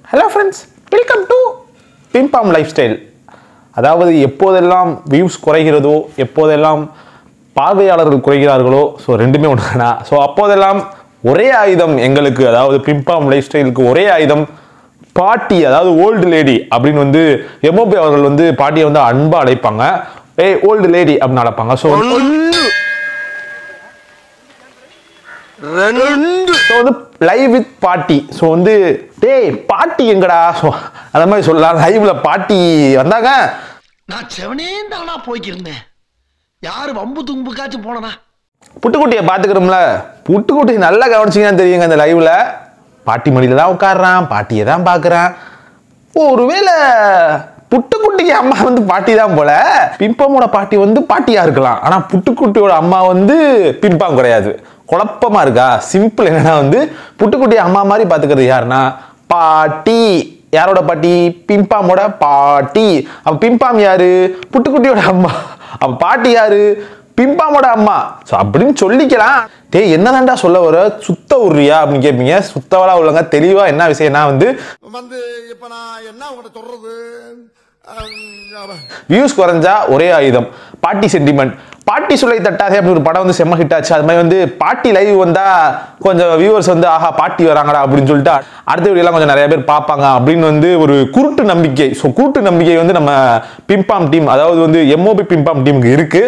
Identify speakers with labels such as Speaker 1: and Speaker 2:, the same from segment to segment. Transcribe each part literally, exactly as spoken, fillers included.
Speaker 1: Hello friends, welcome to Pimpom lifestyle. அதாவது எப்போதெல்லாம் views குறைகிறதோ எப்போதெல்லாம் பார்வையாளர்கள் குறைகிறார்களோ ஸோ ரெண்டுமே ஒன்றுனா ஸோ அப்போதெல்லாம் ஒரே ஆயுதம் எங்களுக்கு அதாவது பிம்பாம் லைஃப் ஸ்டைலுக்கு ஒரே ஆயுதம் பாட்டி அதாவது ஓல்டு லேடி அப்படின்னு வந்து எம்ஓபி அவர்கள் வந்து பாட்டியை வந்து அன்பா அழைப்பாங்க. ஏய் ஓல்டு லேடி அப்படின்னு அழைப்பாங்க. ஸோ ஸோ வந்து லைவ் வித் பாட்டி ஸோ வந்து டேய் பாட்டி எங்கடா ஸோ அந்த மாதிரி சொல்லலாம். லைவ்ல பாட்டி வந்தாங்க.
Speaker 2: நான் செவனே தானா போய்க்கிருந்தேன். யாரு வம்பு தும்புக்காச்சும் போனனா
Speaker 1: புட்டுக்குட்டியை பார்த்துக்கிறோம்ல. புட்டுக்குட்டி நல்லா கவனிச்சிங்கன்னா தெரியுங்க. அந்த லைவ்ல பாட்டி மடியில தான் உட்காடுறான், பாட்டியை தான் பார்க்குறான். ஒருவேளை புட்டுக்குட்டிக்கு அம்மா வந்து பாட்டி தான் போல. பிம்பமோட பாட்டி வந்து பாட்டியா இருக்கலாம், ஆனா புட்டுக்குட்டியோட அம்மா வந்து பிம்பாம் கிடையாது. குழப்பமா இருக்கா? சிம்பிள் என்னன்னா வந்து புட்டுக்குட்டியை அம்மா மாதிரி பார்த்துக்கிறது யாருன்னா பாட்டி. யாரோட பாட்டி? பிம்பாமோட பாட்டி. அப்ப பிம்பாம் யாரு? புட்டுக்குட்டியோட அம்மா. அப்ப பாட்டி யாரு? பிம்பாமோட அம்மா. ஸோ அப்படின்னு சொல்லிக்கலாம். டே என்னதான்டா சொல்ல வர, சுத்த உரியா அப்படின்னு கேட்பீங்க. சுத்தவளா உள்ளங்க தெளிவா என்ன விஷயம்னா வந்து
Speaker 3: வந்து இப்ப நான் என்ன உங்கள்கிட்ட சொல்றது,
Speaker 1: வியூஸ் குறைஞ்சா ஒரே ஆயுதம் பாட்டி சென்டிமெண்ட். பாட்டி சுலை தட்டாதே அப்படி ஒரு படம் வந்து செம்ம ஹிட் ஆச்சு. அது மாதிரி வந்து பாட்டி லைவ் வந்தா கொஞ்சம் வியூவர்ஸ் வந்து ஆஹா பாட்டி வராங்கடா அப்படின்னு சொல்லிட்டு அடுத்த வீடியோலாம் கொஞ்சம் நிறைய பேர் பார்ப்பாங்க அப்படின்னு வந்து ஒரு குருட்டு நம்பிக்கை. ஸோ குருட்டு நம்பிக்கை வந்து நம்ம பிம்பாம் டீம் அதாவது வந்து எம்ஓபி பிம்பாம் டீமுக்கு இருக்கு.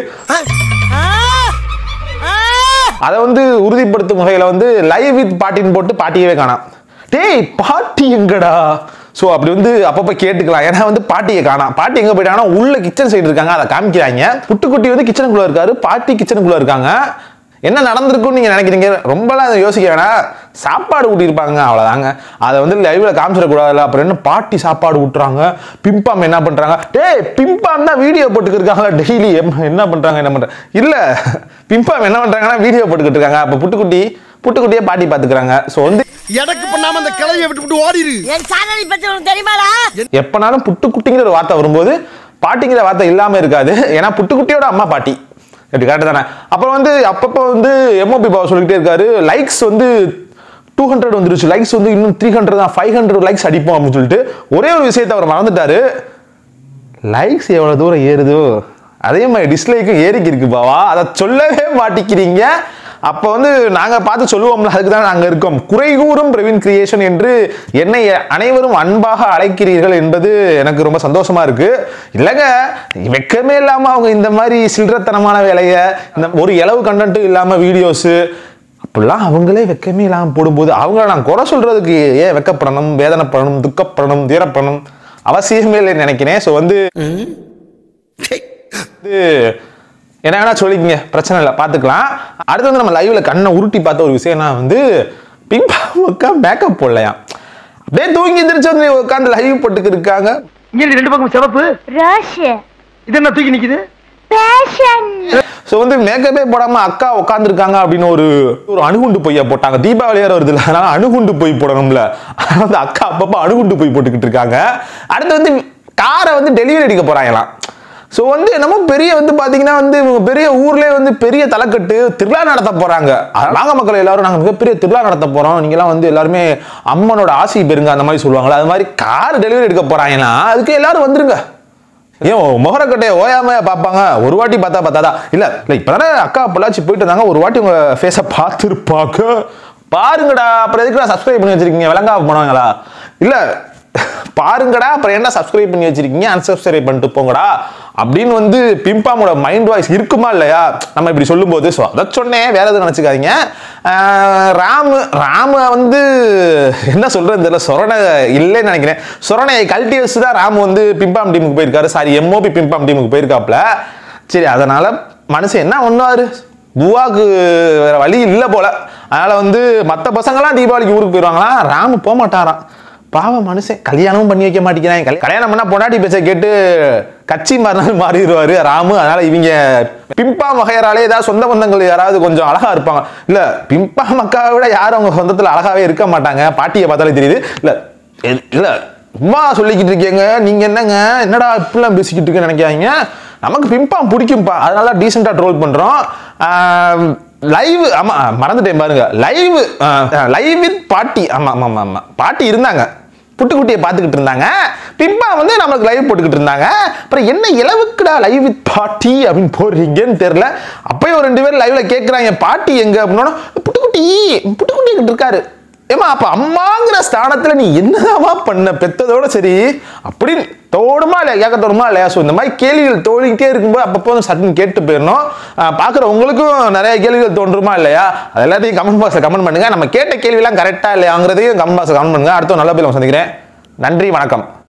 Speaker 1: அதை வந்து உறுதிப்படுத்தும் வகையில வந்து லைவ் வித் பாட்டின்னு போட்டு பாட்டியவே காணாம். டேய் பாட்டி எங்கடா? ஸோ அப்படி வந்து அப்பப்போ கேட்டுக்கலாம். ஏன்னா வந்து பாட்டியை காணாம். பாட்டி எங்கே போயிட்டாங்கன்னா உள்ள கிச்சன் சைடு இருக்காங்க, அதை காமிக்கிறாங்க. புட்டுக்குட்டி வந்து கிச்சனுக்குள்ள இருக்காரு, பாட்டி கிச்சனுக்குள்ள இருக்காங்க. என்ன நடந்திருக்குன்னு நீங்க நினைக்கிறீங்க? ரொம்பலாம் யோசிக்க வேணாம். சாப்பாடு ஊட்டியிருப்பாங்க அவ்வளோதாங்க. அதை வந்து லைவ்ல காமிச்சிடக்கூடாதுல்ல. அப்புறம் என்ன பாட்டி சாப்பாடு ஊட்டுறாங்க, பிம்பாம் என்ன பண்றாங்க? டேய் பிம்பாம் தான் வீடியோ போட்டுக்கிட்டு டெய்லி என்ன பண்றாங்க என்ன பண்றாங்க இல்ல பிம்பாம் என்ன பண்றாங்கன்னா வீடியோ போட்டுக்கிட்டு இருக்காங்க. அப்ப புட்டுக்குட்டி புட்டுக்குட்டியே பாட்டி பாத்துக்கிறாங்க. ஸோ வந்து
Speaker 3: எனக்கு பண்ணாம அந்த கிளையை விட்டு விட்டு ஓடிரு.
Speaker 2: என் சேனலை பத்தி உனக்கு தெரியுமாடா?
Speaker 1: எப்பனாலும் புட்டுக்குட்டிங்கிற ஒரு வார்த்தை வரும்போது பாட்டிங்கிற வார்த்தை இல்லாம இருக்காது. ஏன்னா புட்டுக்குட்டியோட அம்மா பாட்டி. கரெக்ட் தானே? அப்புறம் வந்து அப்பப்போ வந்து எம்ஓபி பாவா சொல்லிக்கிட்டே இருக்காரு லைக்ஸ் வந்து டூ ஹண்ட்ரட் வந்துருச்சு, லைக்ஸ் வந்து இன்னும் த்ரீ ஹண்ட்ரட் தான், ஃபைவ் ஹண்ட்ரட் லைக்ஸ் அடிப்போம் அப்படின்னு சொல்லிட்டு ஒரே ஒரு விஷயத்தை அவர் மறந்துட்டாரு. லைக்ஸ் எவ்வளவு தூரம் ஏறுதோ அதே மாதிரி டிஸ்லைக்கும் ஏறிக்கி இருக்கு பாவா. அதை சொல்லவே மாட்டிக்கிறீங்க. அப்போ வந்து நாங்கள் பார்த்து சொல்லுவோம்ல, அதுக்கு தான் நாங்கள் இருக்கோம். குறை கூறும் பிரவீன் கிரியேஷன் என்று என்னை அனைவரும் அன்பாக அழைக்கிறீர்கள் என்பது எனக்கு ரொம்ப சந்தோஷமா இருக்கு. இல்லைங்க வெக்கமே இல்லாமல் அவங்க இந்த மாதிரி சில்லறத்தனமான வேலையை, இந்த ஒரு இளவு கண்டென்ட்டும் இல்லாமல் வீடியோஸு அப்படிலாம் அவங்களே வெக்கமே இல்லாமல் போடும்போது அவங்கள நான் குறை சொல்றதுக்கு ஏன் வெக்கப்படணும், வேதனைப்படணும், துக்கப்படணும், தீரப்படணும் அவசியமே இல்லைன்னு நினைக்கிறேன். ஸோ வந்து என்ன வேணா சொல்லிக்கங்க, பிரச்சனை இல்லை, பார்த்துக்கலாம். அடுத்து வந்து நம்ம லைவ்ல கண்ணை உருட்டி பார்த்த ஒரு விஷயம்னா வந்து பிம்பாமுக்கா மேக்கப் போடலையா, அப்படியே தூங்கி எந்திரிச்சு வந்து உட்காந்து லைவ் போட்டுக்கு இருக்காங்க.
Speaker 2: இங்க ரெண்டு பக்கம் சிவப்பு
Speaker 4: ரோஷன்
Speaker 2: இது என்ன தூக்கி நிக்குது
Speaker 4: பேஷன்.
Speaker 1: ஸோ வந்து மேக்கப்பே போடாம அக்கா உட்காந்துருக்காங்க அப்படின்னு ஒரு ஒரு அணுகுண்டு பொய்யா போட்டாங்க. தீபாவளி வேற வருது இல்லை, அதனால அணுகுண்டு பொய் போடணும்ல. வந்து அக்கா அப்பப்போ அணுகுண்டு பொய் போட்டுக்கிட்டு இருக்காங்க. அடுத்து வந்து காரை வந்து டெலிவரி அடிக்க போறாங்களாம். ஸோ வந்து நம்ம பெரிய வந்து பார்த்தீங்கன்னா வந்து பெரிய ஊர்லேயே வந்து பெரிய தலைக்கட்டு திருவிழா நடத்த போகிறாங்க. நாங்கள் மக்கள் எல்லாரும் நாங்கள் மிகப்பெரிய திருவிழா நடத்த போகிறோம், நீங்களாம் வந்து எல்லாருமே அம்மனோட ஆசை பெறுங்க அந்த மாதிரி சொல்லுவாங்களா. அது மாதிரி கார் டெலிவரி எடுக்க போகிறாங்கன்னா அதுக்கு எல்லாரும் வந்துருங்க. ஏன் முகரக்கட்டையை ஓயாம பார்ப்பாங்க? ஒரு வாட்டி பார்த்தா பார்த்தாதா? இல்லை இல்லை இப்போ தானே அக்கா பொள்ளாச்சி போயிட்டு இருந்தாங்க, ஒரு வாட்டி உங்கள் ஃபேஸை பார்த்துருப்பாங்க. பாருங்கடா, அப்புறம் எதுக்கு நான் சப்ஸ்கிரைப் பண்ணி வச்சிருக்கீங்க? விளங்கா போனாங்களா? இல்லை பாருங்கடா, அப்புறம் என்ன சப்ஸ்கிரைப் பண்ணி வச்சிருக்கீங்க, அன்சப்ஸ்கிரைப் பண்ணிட்டு போங்கடா அப்படின்னு வந்து பிம்பாமோட மைண்ட் வாய்ஸ் இருக்குமா இல்லையா நம்ம இப்படி சொல்லும்போது? ஸோ அதை சொன்னேன், வேற எதுவும் நினச்சிக்காதீங்க. ராமு ராம வந்து என்ன சொல்றது தெரியல, சொரணை இல்லைன்னு நினைக்கிறேன். சொரணையை கழட்டி வச்சு தான் ராமு வந்து பிம்பாம் டீமுக்கு போயிருக்காரு, சாரி எம்ஓபி பிம்பாம் டீமுக்கு போயிருக்காப்ல. சரி, அதனால மனுஷன் என்ன ஒன்றாரு, புவாக்கு வேற வழி இல்லை போல. அதனால வந்து மற்ற பசங்களாம் தீபாவளிக்கு ஊருக்கு போயிடுவாங்களாம், ராமு போக மாட்டாராம். பாவம் மனுஷன், கல்யாணமும் பண்ணி வைக்க மாட்டேங்கிறாங்க. கல்யாணம் பண்ணா பொண்டாட்டி பேச்ச கேட்டு கட்சி மாறினாலும் மாறிடுவாரு ராமு. அதனால இவங்க பிம்பாம் வகையறாலே ஏதாவது சொந்த பந்தங்கள் யாராவது கொஞ்சம் அழகா இருப்பாங்க. இல்ல பிம்பாம் அக்காவை விட யாரும் அவங்க சொந்தத்துல அழகாவே இருக்க மாட்டாங்க, பாட்டியை பார்த்தாலே தெரியுது. இல்ல இல்ல சும்மா சொல்லிக்கிட்டு இருக்கீங்க நீங்க, என்னங்க என்னடா இப்படிலாம் பேசிக்கிட்டு இருக்குன்னு நினைக்காதீங்க. நமக்கு பிம்பாம் பிடிக்கும்பா, அதனால டீசெண்டா ட்ரோல் பண்றோம். லைவ் ஆமா மறந்துட்டேன் பாருங்க, லைவ் லைவ் வித் பாட்டி. ஆமா ஆமா ஆமா பாட்டி இருந்தாங்க, புட்டுக்குட்டியை பார்த்துக்கிட்டு இருந்தாங்க. பிம்பா வந்து நமக்கு லைவ் போட்டுக்கிட்டு இருந்தாங்க. அப்புறம் என்ன இலவுக்குடா லைவ் வித் பாட்டி அப்படின்னு போடுறீங்கன்னு தெரியல. அப்பயும் ரெண்டு பேரும் லைவ்ல கேட்குறாங்க பாட்டி எங்க அப்படின்னா புட்டுக்குட்டி புட்டுக்குட்டி கிட்ட இருக்காரு. ஏமா அப்ப அம்மாங்கிற ஸ்தானத்துல நீ என்னதாமா பண்ண பெத்ததோட சரி அப்படின்னு தோடுமா இல்லையா கேட்க தோணுமா இல்லையா? ஸோ இந்த மாதிரி கேள்விகள் தோழிக்கிட்டே இருக்கும்போது அப்பப்போ வந்து சட்டுன்னு கேட்டு போயிடணும். பார்க்குற உங்களுக்கும் நிறைய கேள்விகள் தோன்றுமா இல்லையா? அது எல்லாத்தையும் கமெண்ட் பாக்ஸில் கமெண்ட் பண்ணுங்க. நம்ம கேட்ட கேள்வியெல்லாம் கரெக்டா இல்லையாங்கிறதையும் கமெண்ட் பாக்ஸில் கமெண்ட் பண்ணுங்க. அடுத்த நல்ல பேர் சந்திக்கிறேன். நன்றி, வணக்கம்.